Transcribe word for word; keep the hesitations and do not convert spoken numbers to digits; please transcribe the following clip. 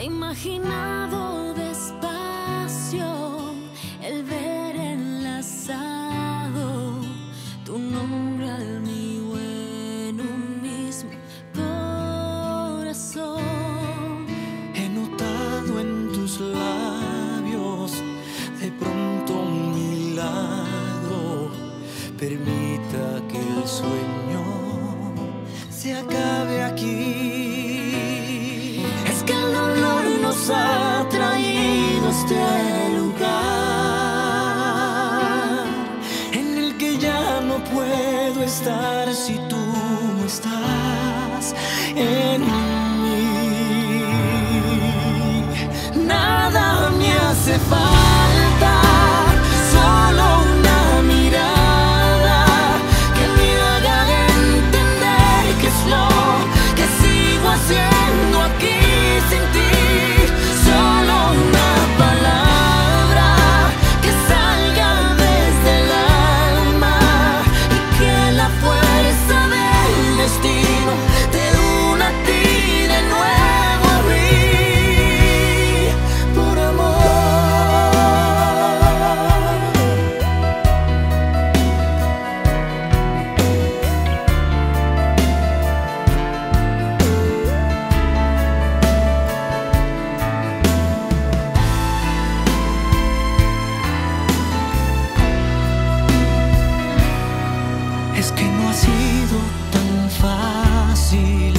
imaginado despacio el ver enlazado tu nombre al mío en un mismo corazón. He notado en tus labios de pronto un milagro. Permita que el sueño se acabe aquí. Es que el dolor nos ha traído a este lugar en el que ya no puedo estar si tú no estás en mí. Nada me hace falta, solo una mirada que me haga entender qué es lo que sigo haciendo aquí sin ti. Solo una palabra que salga desde el alma y que la fuerza del destino te una a ti de nuevo a mí, por amor. Es que no ha sido tan fácil